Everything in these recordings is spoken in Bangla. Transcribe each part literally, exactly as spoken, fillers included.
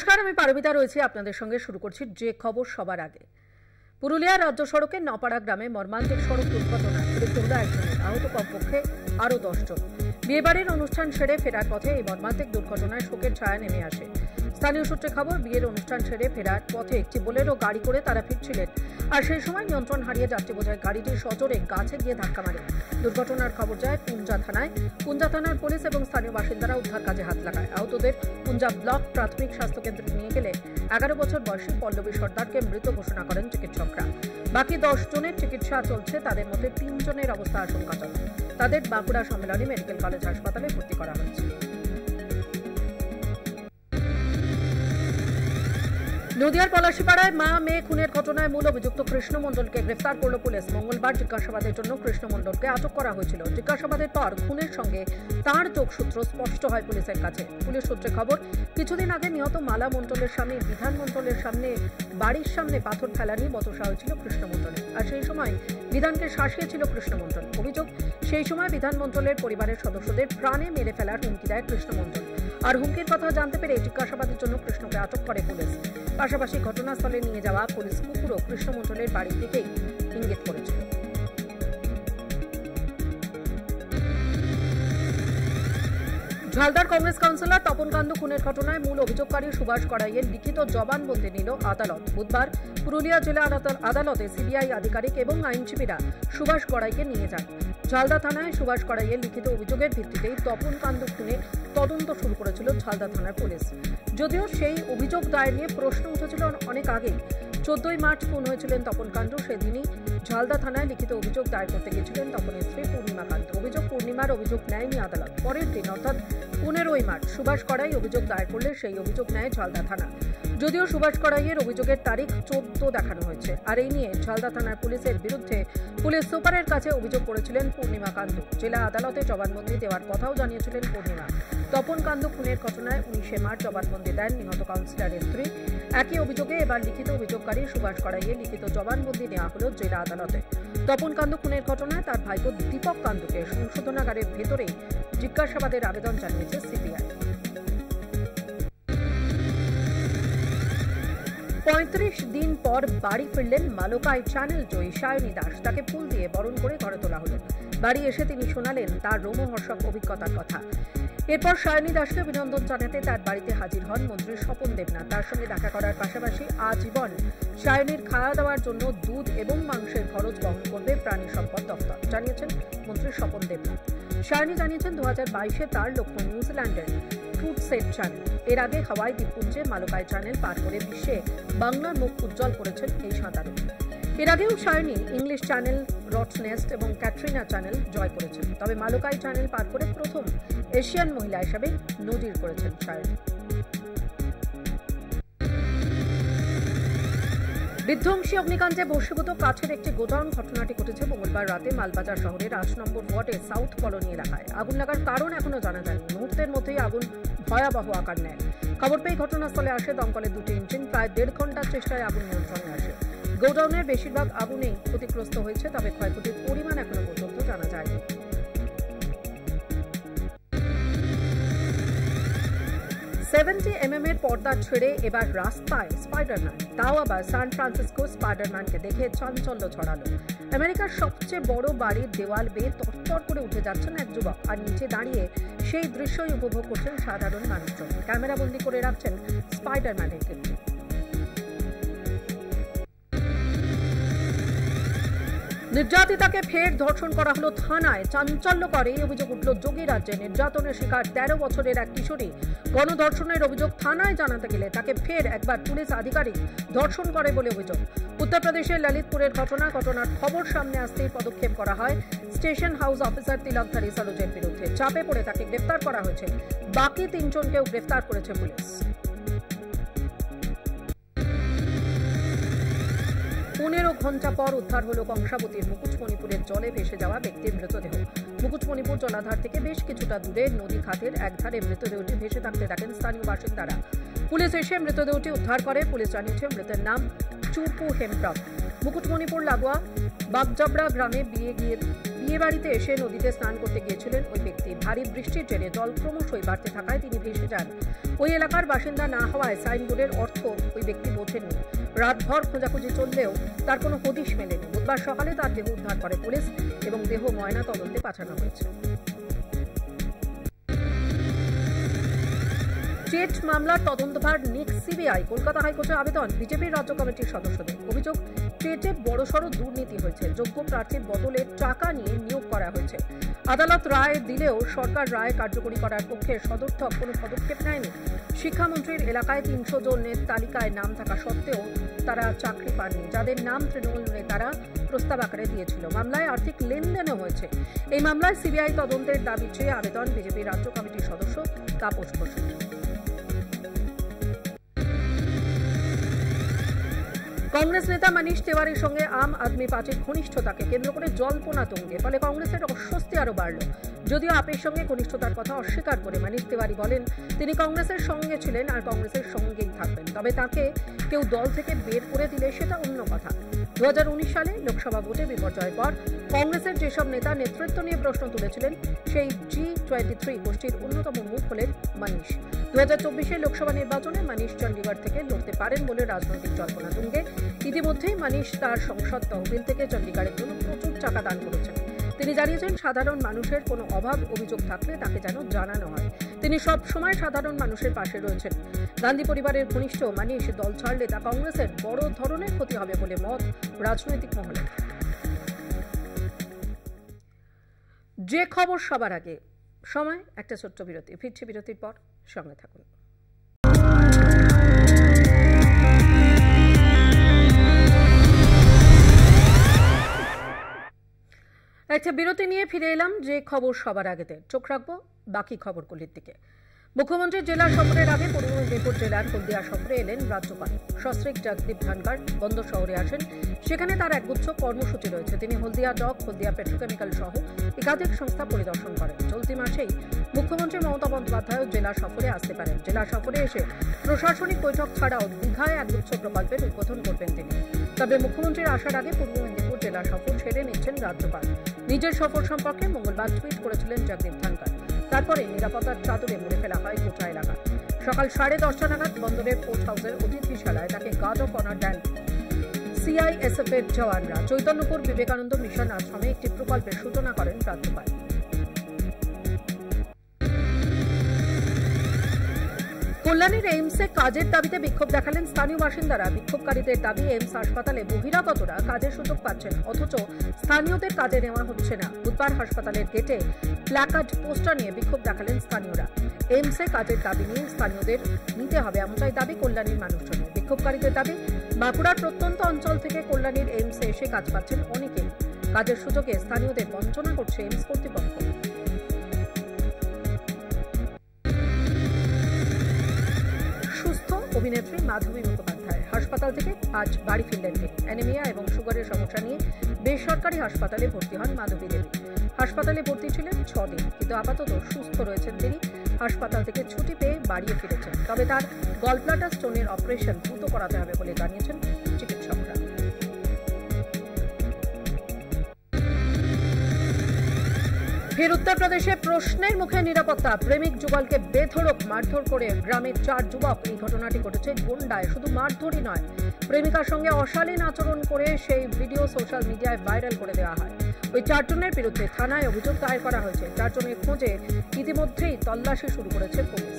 নমস্কার, আমি পারমিতা রয়েছি আপনাদের সঙ্গে। শুরু করছি যে খবর সবার আগে। পুরুলিয়া রাজ্য সড়কের নপাড়া গ্রামে মর্মান্তিক সড়ক দুর্ঘটনায় মৃত্যু হল একজনের, আহত কমপক্ষে আরও দশ জন। বিয়েবাড়ির অনুষ্ঠান সেরে ফেরার পথে এই মর্মান্তিক দুর্ঘটনায় শোকের ছায়া নেমে আসে। স্থানীয় সূত্রে খবর, বিয়ের অনুষ্ঠান সেরে ফেরার পথে একটি বোলেরো গাড়ি করে তারা ফিরছিলেন, আর সেই সময় নিয়ন্ত্রণ হারিয়ে যাত্রী বোঝাই গাড়িটি সজোরে গাছে গিয়ে ধাক্কা মারে। দুর্ঘটনার খবর যায় পুঞ্জা থানায়। পুঞ্জা থানার পুলিশ এবং স্থানীয় বাসিন্দারা উদ্ধার কাজে হাত লাগায়। আহতদের পুঞ্জা ব্লক প্রাথমিক স্বাস্থ্যকেন্দ্রে নিয়ে গেলে এগারো বছর বয়সী পল্লবী সর্দারকে মৃত ঘোষণা করেন চিকিৎসকরা। বাকি দশ জনের চিকিৎসা চলছে, তাদের মধ্যে তিন জনের অবস্থা আশঙ্কাজনক। তাদের বাঁকুড়া সম্মেলনী মেডিকেল কলেজ হাসপাতালে ভর্তি করা হয়েছে। নদিয়ার পলাশীপাড়ায় মা মেয়ে খুনের ঘটনায় মূল অভিযুক্ত কৃষ্ণ মণ্ডলকে গ্রেফতার করল পুলিশ। মঙ্গলবার জিজ্ঞাসাবাদের জন্য কৃষ্ণ মণ্ডলকে আটক করা হয়েছিল। জিজ্ঞাসাবাদের পর খুনের সঙ্গে তাঁর যোগসূত্র স্পষ্ট হয় পুলিশের কাছে। পুলিশ সূত্রে খবর, কিছুদিন আগে নিহত মালা মণ্ডলের স্বামী বিধান মণ্ডলের সামনে বাড়ির সামনে পাথর ফেলা নিয়ে বচসা হয়েছিল কৃষ্ণ মণ্ডলের, আর সেই সময় বিধানকে শাসিয়েছিল কৃষ্ণ মণ্ডল। অভিযোগ, সেই সময় বিধান মণ্ডলের পরিবারের সদস্যদের প্রাণে মেরে ফেলার হুমকি দেয় কৃষ্ণ মণ্ডল, আর হুমকির কথা জানতে পেরে জিজ্ঞাসাবাদের জন্য কৃষ্ণকে আটক করে পুলিশ। পাশাপাশি ঘটনাস্থলে নিয়ে যাওয়া পুলিশ কুকুরও কৃষ্ণ মণ্ডলের বাড়ির দিকেই ইঙ্গিত করেছিল। ঝালদার কংগ্রেস কাউন্সিলর তপন কান্দু খুনের ঘটনায় মূল অভিযোগকারী সুভাষ কড়াইয়ের লিখিত জবানবন্দি নিল আদালত। বুধবার পুরুলিয়া জেলা আদালতে সিবিআই আধিকারিক এবং আইনজীবীরা সুভাষ কড়াইকে নিয়ে যান। ঝালদা থানায় সুভাষ কড়াইয়ের লিখিত অভিযোগের ভিত্তিতেই তপন কান্দু খুনে তদন্ত শুরু করেছিল ঝালদা থানার পুলিশ। যদিও সেই অভিযোগ দায়ের নিয়ে প্রশ্ন উঠেছিল অনেক আগেই। চোদ্দই মার্চ খুন হয়েছিলেন তপন কান্দু। সেদিনই ঝালদা থানায় লিখিত অভিযোগ দায়ের করতে গেছিলেন তপনের স্ত্রী পূর্ণিমা কান্দু। অভিযোগ পূর্ণিমার অভিযোগ নেয়নি আদালত। পরের দিন অর্থাৎ পনেরোই মার্চ সুভাষ কড়াই অভিযোগ দায়ের করলে সেই অভিযোগ নেয় ঝালদা থানা। যদিও সুভাষ কড়াইয়ের অভিযোগের তারিখ চোদ্দ দেখানো হয়েছে, আর এই নিয়ে ঝালদা থানার পুলিশের বিরুদ্ধে পুলিশ সুপারের কাছে অভিযোগ করেছিলেন পূর্ণিমা কান্দু। জেলা আদালতে জবানবন্দি দেওয়ার কথাও জানিয়েছিলেন পূর্ণিমা। তপন কান্দু খুনের ঘটনায় উনিশে মার্চ জবানবন্দি দেন নিহত কাউন্সিলরের স্ত্রী। একই অভিযোগে এবার লিখিত অভিযোগকারী সুভাষ কড়াইয়ের লিখিত জবানবন্দি নেওয়া হল জেলা আদালতে। তপন কান্দু খুনের ঘটনায় তার ভাইপো দীপক কান্দুকে সংশোধনাগারের ভেতরেই জিজ্ঞাসাবাদের আবেদন জানিয়েছে সিবিআই। পঁয়ত্রিশ দিন পর বাড়ি ফিরলেন মালকাই চ্যানেল জয়ী সায়নী দাস। তাকে ফুল দিয়ে বরণ করে ঘরে তোলা হলো। বাড়ি এসে তিনি শোনালেন তার রোমহর্ষক অভিজ্ঞতার কথা। এরপর সায়নী দাসকে অভিনন্দন জানাতে তার বাড়িতে হাজির হন মন্ত্রী স্বপন দেবনাথ। তার সঙ্গে দেখা করার পাশাপাশি আজীবন সায়নীর খাওয়া দাওয়ার জন্য দুধ এবং মাংসের খরচ বহন করবে প্রাণী সম্পদ দপ্তর, জানিয়েছেন মন্ত্রী স্বপন দেবনাথ। সায়নী জানিয়েছেন, দু হাজার বাইশে তার লক্ষ্য নিউজিল্যান্ডের ফুড সেট চ্যানেল। এর আগে হাওয়াই দ্বীপপুঞ্জে মালকাই চ্যানেল পার করে বিশ্বে বাংলার মুখ উজ্জ্বল করেছেন এই সাঁতারু। এর আগেও সায়নী ইংলিশ চ্যানেল, রটনেস্ট এবং ক্যাটরিনা চ্যানেল জয় করেছেন। তবে মালকাই চ্যানেল পার করে প্রথম এশিয়ান মহিলা হিসাবে নজির করেছেন সায়নী। বিধ্বংসী অগ্নিকাণ্ডে ভস্মীভূত কাঠের একটি গোডাউন। ঘটনাটি ঘটেছে মঙ্গলবার রাতে মালবাজার শহরের আট নম্বর ওয়ার্ডে সাউথ কলোনি এলাকায়। আগুন লাগার কারণ এখনো জানা যায়নি। মুহূর্তের মধ্যেই আগুন ভয়াবহ আকার নেয়। খবর পেয়ে ঘটনাস্থলে আসে দমকলের দুটি ইঞ্জিন। প্রায় দেড় ঘন্টার চেষ্টায় আগুন নিয়ন্ত্রণে আসে। গোডাউনের বেশিরভাগ আগুনেই ক্ষতিগ্রস্ত হয়েছে, তবে ক্ষয়ক্ষতির পরিমাণ এখনো পর্যন্ত জানা যায়নি। সেভেন্টি এম এম এর পর্দা ছেড়ে এবার রাস্তায় স্পাইডারম্যান, তাও আবার সান ফ্রান্সিসকো স্পাইডারম্যানকে দেখে চাঞ্চল্য ছড়ালো। আমেরিকার সবচেয়ে বড় বাড়ির দেওয়াল বেয়ে তরতর করে উঠে যাচ্ছেন এক যুবক, আর নিচে দাঁড়িয়ে সেই দৃশ্যই উপভোগ করছেন সাধারণ মানুষজন। ক্যামেরাবন্দি করে রাখছেন স্পাইডারম্যানের কীর্তি। নির্যাতিতাকে ফের ধর্ষণ করা হলো থানায়। চাঞ্চল্যকর এই অভিযোগ উঠল যোগীরাজ্যে। নির্যাতনের শিকার তেরো বছরের এক কিশোরী গণধর্ষণের অভিযোগ থানায় জানাতে গেলে তাকে ফের একবার পুলিশ আধিকারিক ধর্ষণ করে বলে অভিযোগ। উত্তরপ্রদেশের ললিতপুরের ঘটনা। ঘটনার খবর সামনে আসতেই পদক্ষেপ করা হয় স্টেশন হাউস অফিসার তিলকধারী সরোজের বিরুদ্ধে। চাপে পড়ে তাকে গ্রেফতার করা হয়েছে। বাকি তিনজনকেও গ্রেফতার করেছে পুলিশ। পনেরো ঘন্টা পর উদ্ধার হল কংসাবতীর মুকুটমণিপুরের জলে ভেসে যাওয়া ব্যক্তির মৃতদেহ। মুকুটমণিপুর জলাধার থেকে বেশ কিছুটা দূরে নদী খাতের একধারে মৃতদেহটি ভেসে থাকতে দেখেন স্থানীয় বাসিন্দারা। পুলিশ এসে মৃতদেহটি উদ্ধার করে। পুলিশ জানিয়েছে মৃতের নাম চুপু হেমব্রম। মুকুটমণিপুর লাগোয়া বাগজাবড়া গ্রামে বিয়ে গিয়ে বিয়ে বাড়িতে এসে নদীতে স্নান করতে গিয়েছিলেন ওই ব্যক্তি। ভারী বৃষ্টির জেরে জল ক্রমশই বাড়তে থাকায় তিনি ভেসে যান। ওই এলাকার বাসিন্দা না হওয়ায় সাইনবোর্ডের অর্থ ওই ব্যক্তি বোঝেননি। রাতভর খোঁজাখুঁজি চললেও তার কোনো হদিশ মেলেনি। বুধবার সকালে তার দেহ উদ্ধার করে পুলিশ এবং দেহ ময়না তদন্তে পাঠানো হয়েছে। চেট মামলার তদন্তভার নিক সিবিআই। কলকাতা হাইকোর্টে আবেদন বিজেপির রাজ্য কমিটির সদস্যদের। অভিযোগ, চেটে বড়সড় দুর্নীতি হয়েছে। যোগ্য প্রার্থীর বদলে টাকা নিয়ে নিয়োগ করা হয়েছে। আদালত রায় দিলেও সরকার রায় কার্যকরী করার পক্ষে সদর্থক কোনো পদক্ষেপ নেয়নি। শিক্ষামন্ত্রীর এলাকায় তিনশো জনের তালিকায় নাম থাকা সত্ত্বেও তারা চাকরি পাননি, যাদের নাম তৃণমূল নেতারা প্রস্তাব আকারে দিয়েছিল। মামলায় আর্থিক লেনদেনও হয়েছে। এই মামলায় সিবিআই তদন্তের দাবি চেয়ে আবেদন বিজেপির রাজ্য কমিটির সদস্য তাপস বসু। কংগ্রেস নেতা মনীষ তিওয়ারির সঙ্গে আম আদমি পার্টির ঘনিষ্ঠতাকে কেন্দ্র করে জল্পনা তুঙ্গে, ফলে কংগ্রেসের অস্বস্তি আরো বাড়ল। যদিও আপের সঙ্গে ঘনিষ্ঠতার কথা অস্বীকার করে মনীষ তিওয়ারি বলেন তিনি কংগ্রেসের সঙ্গে ছিলেন আর কংগ্রেসের সঙ্গেই থাকবেন, তবে তাকে কেউ দল থেকে বের করে দিলে সেটা অন্য কথা। দু হাজার উনিশ সালে লোকসভা ভোটে বিপর্যয়ের পর কংগ্রেসের যেসব নেতা নেতৃত্ব নিয়ে প্রশ্ন তুলেছিলেন সেই জি টোয়েন্টি থ্রি গোষ্ঠীর অন্যতম মুখ হলেন মনীষ। দু হাজার চব্বিশে লোকসভা নির্বাচনে মনীষ চণ্ডীগড় থেকে লড়তে পারেন বলে রাজনৈতিক জল্পনা তুঙ্গে। ইতিমধ্যেই মনীষ তার সংসদ তহবিল থেকে চণ্ডীগড়ের জন্য প্রচুর টাকা দান করেছেন। তিনি জানিয়েছেন সাধারণ মানুষের কোনো অভাব অভিযোগ থাকলে তাকে যেন জানানো হয়। তিনি সব সময় সাধারণ মানুষের পাশে রয়েছেন। গান্ধী পরিবারের ঘনিষ্ঠ মনীষ দল ছাড়লে তা কংগ্রেসের বড় ধরনের ক্ষতি হবে বলে মত রাজনৈতিক মহলে। যে খবর সবার আগে, সময় একটা ছোট্ট বিরতি। ফিরছি বিরতির পর, সঙ্গে থাকুন। একটা বিরতি নিয়ে ফিরে এলাম যে খবর সবার আগেতে। চোখ রাখবো বাকি খবরগুলির দিকে। মুখ্যমন্ত্রীর জেলা সফরের আগে পূর্ব মেদিনীপুর জেলার হলদিয়া সফরে এলেন রাজ্যপাল। সস্ত্রীক জগদীপ ধনখড় বন্দর শহরে আসেন। সেখানে তার একগুচ্ছ কর্মসূচি রয়েছে। তিনি হলদিয়া ডক, হলদিয়া পেট্রোকেমিক্যাল সহ একাধিক সংস্থা পরিদর্শন করেন। চলতি মাসেই মুখ্যমন্ত্রী মমতা বন্দ্যোপাধ্যায় জেলা সফরে আসতে পারেন। জেলা সফরে এসে প্রশাসনিক বৈঠক ছাড়াও দীঘায় একগুচ্ছ প্রকল্পের উদ্বোধন করবেন তিনি। তবে মুখ্যমন্ত্রীর আসার আগে পূর্ব মেদিনীপুর জেলা সফর সেরে নিচ্ছেন রাজ্যপাল। নিজের সফর সম্পর্কে মঙ্গলবার টুইট করেছিলেন জগদীপ ধনখড়। তারপরে নিরাপত্তার চাদরে মুড়ে ফেলা হয় গোটা এলাকা। সকাল সাড়ে দশটা নাগাদ বন্দরের পোর্ট হাউসের অতিথিশালায় তাকে গার্ড অফ অনার দেন সিআইএসএফ এর জওয়ানরা। চৈতন্যপুর বিবেকানন্দ মিশন আশ্রমে একটি প্রকল্পের সূচনা করেন রাজ্যপাল। কল্যাণীর এইমসে কাজের দাবিতে বিক্ষোভ দেখালেন স্থানীয় বাসিন্দারা। বিক্ষোভকারীদের দাবি, এইমস হাসপাতালে বহিরাগতরা কাজের সুযোগ পাচ্ছেন, অথচ স্থানীয়দের কাজে নেওয়া হচ্ছে না। বুধবার হাসপাতালের গেটে প্ল্যাকার্ড পোস্টার নিয়ে বিক্ষোভ দেখালেন স্থানীয়রা। এইমসে কাজের দাবি নিয়ে স্থানীয়দের নিতে হবে, এমনটাই দাবি কল্যাণীর মানুষজনের। বিক্ষোভকারীদের দাবি, বাঁকুড়ার প্রত্যন্ত অঞ্চল থেকে কল্যাণীর এইমসে এসে কাজ পাচ্ছেন অনেকেই। কাজের সুযোগে স্থানীয়দের বঞ্চনা করছে এইমস কর্তৃপক্ষ। অভিনেত্রী মাধবী মুখোপাধ্যায় হাসপাতাল থেকে আজ বাড়ি ফিরলেন তিনি। অ্যানিমিয়া এবং সুগারের সমস্যা নিয়ে বেসরকারি হাসপাতালে ভর্তি হন মাধবী দেবী। হাসপাতালে ভর্তি ছিলেন ছদিন, কিন্তু আপাতত সুস্থ রয়েছেন তিনি। হাসপাতাল থেকে ছুটি পেয়ে বাড়িও ফিরেছেন। তবে তার গলব্লাডার স্টোনের অপারেশন দ্রুত করাতে হবে বলে জানিয়েছেন চিকিৎসকরা। ফের উত্তরপ্রদেশে প্রশ্নের মুখে নিরাপত্তা। প্রেমিক যুগলকে বেধড়ক মারধর করে গ্রামের চার যুবক। এই ঘটনাটি ঘটেছে গোন্ডায়। শুধু মারধরই নয়, প্রেমিকার সঙ্গে অশালীন আচরণ করে সেই ভিডিও সোশ্যাল মিডিয়ায় ভাইরাল করে দেওয়া হয়। ওই চারজনের বিরুদ্ধে থানায় অভিযোগ দায়ের করা হয়েছে। চারজনের খোঁজে ইতিমধ্যেই তল্লাশি শুরু করেছে পুলিশ।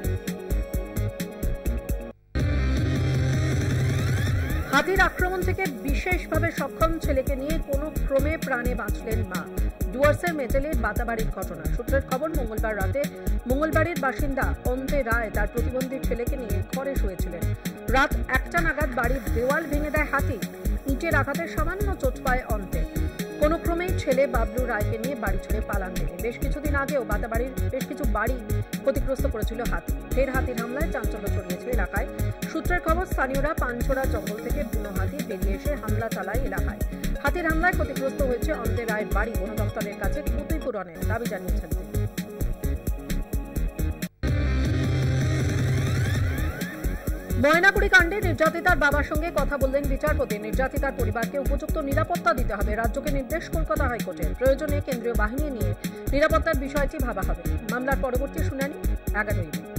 হাতির আক্রমণ থেকে বিশেষভাবে সক্ষম ছেলেকে নিয়ে কোনো ক্রমে প্রাণে বাঁচলেন মা। ডুয়ার্সের মেটেলের বাতাবাড়ির ঘটনা। সূত্রের খবর, মঙ্গলবার রাতে মঙ্গলবাড়ির বাসিন্দা অন্তে রায় তার প্রতিবন্ধী ছেলেকে নিয়ে ঘরে শুয়েছিলেন। রাত একটা নাগাদ বাড়ির দেওয়াল ভেঙে দেয় হাতি। ইটের আঘাতের সামান্য চোট পায় অন্তে। কোনো ক্রমেই ছেলে বাবলু রায়কে নিয়ে বাড়ি ছেড়ে পালান তিনি। বেশ কিছুদিন আগেও বাতাবাড়ির বেশ কিছু বাড়ি ক্ষতিগ্রস্ত করেছিল হাতি। ফের হাতির হামলায় চাঞ্চল্য ছড়িয়েছে এলাকায়। সূত্রের খবর, স্থানীয়রা পানছোড়া জঙ্গল থেকে বুনো হাতি বেরিয়ে এসে হামলা চালায় এলাকায়। হাতির হামলায় ক্ষতিগ্রস্ত হয়েছে অন্তে রায়ের বাড়ি। বন দপ্তরের কাছে ক্ষতিপূরণের দাবি জানিয়েছেন। ময়নাকুড়ি কাণ্ডে নির্যাতিতার বাবার সঙ্গে কথা বললেন বিচারপতি। নির্যাতিতার পরিবারকে উপযুক্ত নিরাপত্তা দিতে হবে, রাজ্যকে নির্দেশ কলকাতা হাইকোর্টের। প্রয়োজনে কেন্দ্রীয় বাহিনী নিয়ে নিরাপত্তার বিষয়টি ভাবা হবে। মামলার পরবর্তী শুনানি এগারোই মে।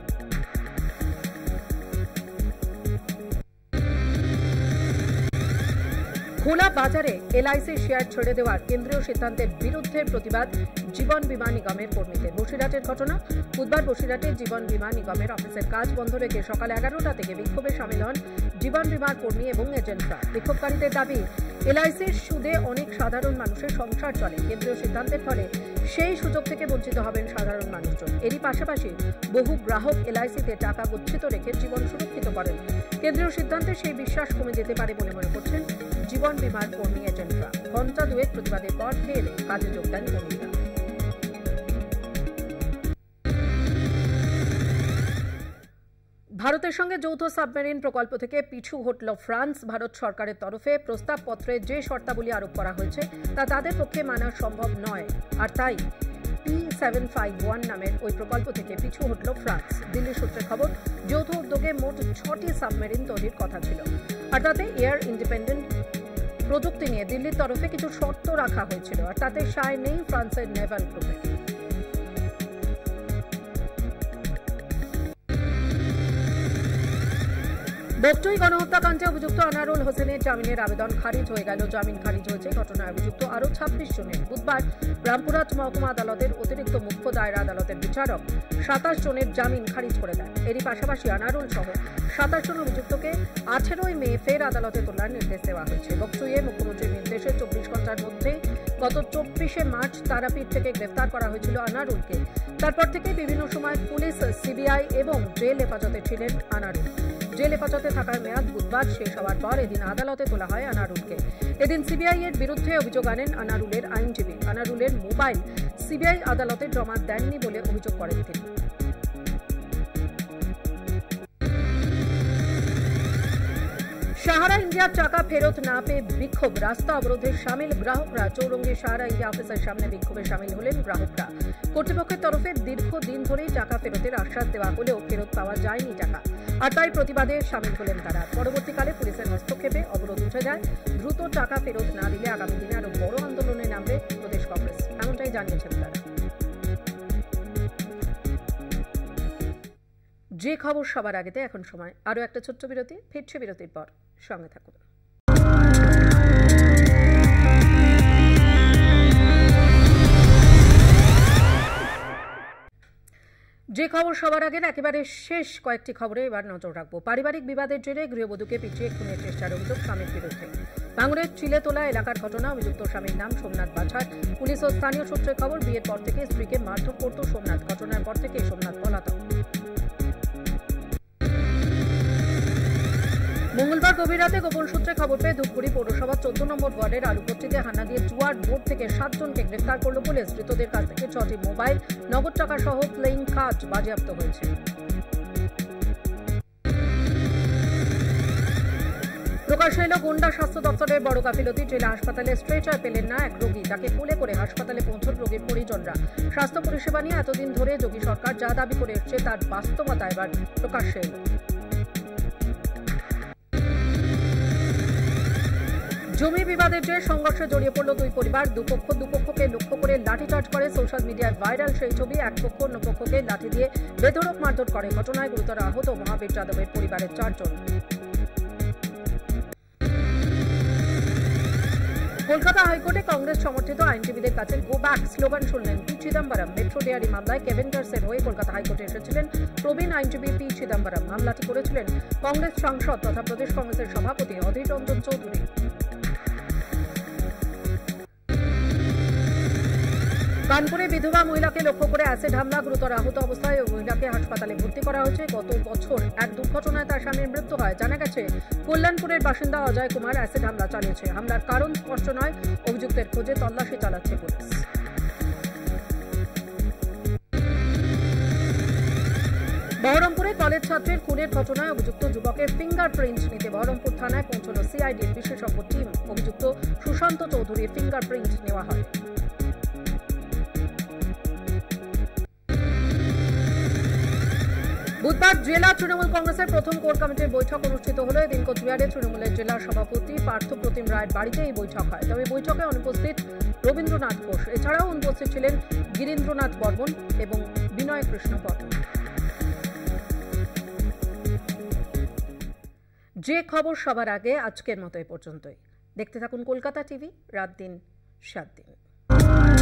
খোলা বাজারে এলআইসি শেয়ার ছেড়ে দেওয়ার কেন্দ্রীয় সিদ্ধান্তের বিরুদ্ধে প্রতিবাদ জীবন বীমা নিগমের কর্মীদের। বসিরহাটের ঘটনা। বুধবার বসিরহাটে জীবন বীমা নিগমের অফিসের কাজ বন্ধ রেখে সকাল এগারোটা থেকে বিক্ষোভে সামিল হন জীবন বীমার কর্মী এবং এজেন্টরা। বিক্ষোভকারীদের দাবি, এলআইসির সুদে অনেক সাধারণ মানুষের সংসার চলে। কেন্দ্রীয় সিদ্ধান্তের ফলে সেই সুযোগ থেকে বঞ্চিত হবেন সাধারণ মানুষজন। এরই পাশাপাশি বহু গ্রাহক এলআইসিতে টাকা গচ্ছিত রেখে জীবন সুরক্ষিত করেন। কেন্দ্রীয় সিদ্ধান্তে সেই বিশ্বাস কমে যেতে পারে বলে মনে করছেন জীবন বীমার কর্মী এজেন্টরা। ঘণ্টা দুয়েক প্রতিবাদের পর ফের কাজে যোগ দেন কর্মীরা। ভারতের সঙ্গে যৌথ সাবমেরিন প্রকল্প থেকে পিছু হটল ফ্রান্স। ভারত সরকারের তরফে প্রস্তাবপত্রে যে শর্তাবলী আরোপ করা হয়েছে তা তাদের পক্ষে মানা সম্ভব নয়, আর তাই পি সেভেন ফাইভ ওয়ান নামের ওই প্রকল্প থেকে পিছু হটল ফ্রান্স। দিল্লি সূত্রের খবর, যৌথ উদ্যোগে মোট ছটি সাবমেরিন তৈরির কথা ছিল, আর তাতে এয়ার ইন্ডিপেন্ডেন্ট প্রযুক্তি নিয়ে দিল্লির তরফে কিছু শর্ত রাখা হয়েছিল, আর তাতে সায় নেই ফ্রান্সের নেভাল গ্রুপে। বকটুই গণহত্যাকাণ্ডে অভিযুক্ত আনারুল হোসেনের জামিনের আবেদন খারিজ হয়ে গেল। জামিন খারিজ হয়েছে ঘটনায় অভিযুক্ত আরও ছাব্বিশ জনের। বুধবার রামপুরহাট মহকুমা আদালতের অতিরিক্ত মুখ্য দায়রা আদালতের বিচারক সাতাশ জনের জামিন খারিজ করে দেন। এরই পাশাপাশি আনারুল সহ সাতাশ জন অভিযুক্তকে আঠেরোই মে ফের আদালতে তোলার নির্দেশ দেওয়া হয়েছে। বকটুইয়ে মুখ্যমন্ত্রীর নির্দেশে চব্বিশ ঘন্টার মধ্যে গত চব্বিশে মার্চ তারাপীঠ থেকে গ্রেফতার করা হয়েছিল আনারুলকে। তারপর থেকে বিভিন্ন সময় পুলিশ, সিবিআই এবং জেল হেফাজতে ছিলেন আনারুল। জেল হেফাজতে থাকার মেয়াদ বুধবার শেষ হওয়ার পর এদিন আদালতে তোলা হয় আনারুলকে। এদিন সিবিআই এর বিরুদ্ধে অভিযোগ আনেন আনারুলের আইনজীবী। আনারুলের মোবাইল সিবিআই আদালতে জমা দেননি বলে অভিযোগ করেন তিনি। সাহারা ইন্ডিয়ার টাকা ফেরত না পেয়ে বিক্ষোভ, রাস্তা অবরোধে সামিল গ্রাহকরা। চৌরঙ্গী সাহারা ইন্ডিয়া অফিসের সামনে বিক্ষোভে সামিল হলেন গ্রাহকরা। কর্তৃপক্ষের তরফে দীর্ঘদিন ধরেই টাকা ফেরতের আশ্বাস দেওয়া হলেও ফেরত পাওয়া যায়নি টাকা, আর তাই প্রতিবাদে সামিল হলেন তারা। পরবর্তীকালে পুলিশের হস্তক্ষেপে অবরোধ উঠে যায়। দ্রুত টাকা ফেরত না দিলে আগামী দিনে আরো বড় আন্দোলনে নামবে প্রদেশ কংগ্রেস, এমনটাই জানিয়েছেন তারা। যে খবর সবার আগেতে এখন সময় আরো একটা ছোট্ট বিরতি। ফিরছে বিরতির পর, সঙ্গে থাকুন। যে খবর সবার আগের একেবারে শেষ কয়েকটি খবরে এবার নজর রাখবো। পারিবারিক বিবাদের জেরে গৃহবধূকে পিটিয়ে খুনের চেষ্টার অভিযোগ স্বামীর বিরুদ্ধে। ভাঙড়ের চিলেতোলা এলাকার ঘটনা। অভিযুক্ত স্বামীর নাম সোমনাথ বাছার। পুলিশ ও স্থানীয় সূত্রের খবর, বিয়ের পর থেকে স্ত্রীকে মারধর করত সোমনাথ। ঘটনার পর থেকে সোমনাথ পলাতক। মঙ্গলবার গভীর রাতে গোপন সূত্রে খবর পেয়ে ধূপগুড়ি পৌরসভা চোদ্দ নম্বর ওয়ার্ডের আলুপট্টিতে হানা দিয়ে জুয়ার বোর্ড থেকে সাতজনকে গ্রেফতার করল পুলিশ। ধৃতদের কাছ থেকে ছটি মোবাইল, নগদ টাকা সহ প্লেইং কার্ড বাজেয়াপ্ত হয়েছে। প্রকাশ এল গোন্ডা স্বাস্থ্য দপ্তরের বড় গাফিলতি। জেলা হাসপাতালে স্ট্রেচার পেলেন না এক রোগী, তাকে কোলে করে হাসপাতালে পৌঁছল রোগীর পরিজনরা। স্বাস্থ্য পরিষেবা নিয়ে এতদিন ধরে যোগী সরকার যা দাবি করে এসছে তার বাস্তবতা এবার প্রকাশ্যে এল। জমি বিবাদের জেরে সংঘর্ষে জড়িয়ে পড়ল দুই পরিবার। দুপক্ষ দুপক্ষকে লক্ষ্য করে লাঠিচার্জ করে। সোশ্যাল মিডিয়ায় ভাইরাল সেই ছবি। এক পক্ষ অন্য পক্ষকে লাঠি দিয়ে বেধড়ক মারধর করে। ঘটনায় গুরুতর আহত মহাবীর যাদবের পরিবারের চারজন। কলকাতা হাইকোর্টে কংগ্রেস সমর্থিত আইনজীবীদের কাছে গো ব্যাক স্লোগান শুনলেন পি চিদম্বরম। মেট্রো ডেয়ারি মামলায় কেভেন্টার্সের হয়ে কলকাতা হাইকোর্টে এসেছিলেন প্রবীণ আইনজীবী পি চিদম্বরম। মামলাটি করেছিলেন কংগ্রেস সাংসদ তথা প্রদেশ কংগ্রেসের সভাপতি অধীর রঞ্জন চৌধুরী। কানপুরে বিধবা মহিলাকে লক্ষ্য করে অ্যাসিড হামলা। গুরুতর আহত অবস্থায় ওই মহিলাকে হাসপাতালে ভর্তি করা হয়েছে। গত বছর এক দুর্ঘটনায় তার স্বামীর মৃত্যু হয়। জানা গেছে কল্যাণপুরের বাসিন্দা অজয় কুমার অ্যাসিড হামলা চালিয়েছে। হামলার কারণ স্পষ্ট নয়। অভিযুক্তের খোঁজে তল্লাশি চালাচ্ছে পুলিশ। বহরমপুরে কলেজ ছাত্রের খুনের ঘটনায় অভিযুক্ত যুবকের ফিঙ্গারপ্রিন্ট নিতে বহরমপুর থানায় পৌঁছল সিআইডির বিশেষজ্ঞ টিম। অভিযুক্ত সুশান্ত চৌধুরীর ফিঙ্গারপ্রিন্ট নেওয়া হয়। বুধবার জেলা তৃণমূল কংগ্রেসের প্রথম কোর কমিটির বৈঠক অনুষ্ঠিত হলো। এদিন কোচবিহারে তৃণমূলের জেলা সভাপতি পার্থ প্রতিম রায়ের বাড়িতে এই বৈঠক হয়। তবে বৈঠকে অনুপস্থিত রবীন্দ্রনাথ ঘোষ, এছাড়াও অনুপস্থিত ছিলেন গিরীন্দ্রনাথ বর্মন এবং বিনয় কৃষ্ণ পটল। যে খবর সবার আগে আজকের মতো এ পর্যন্তই। দেখতে থাকুন কলকাতা টিভি, রাত দিন সাত দিন।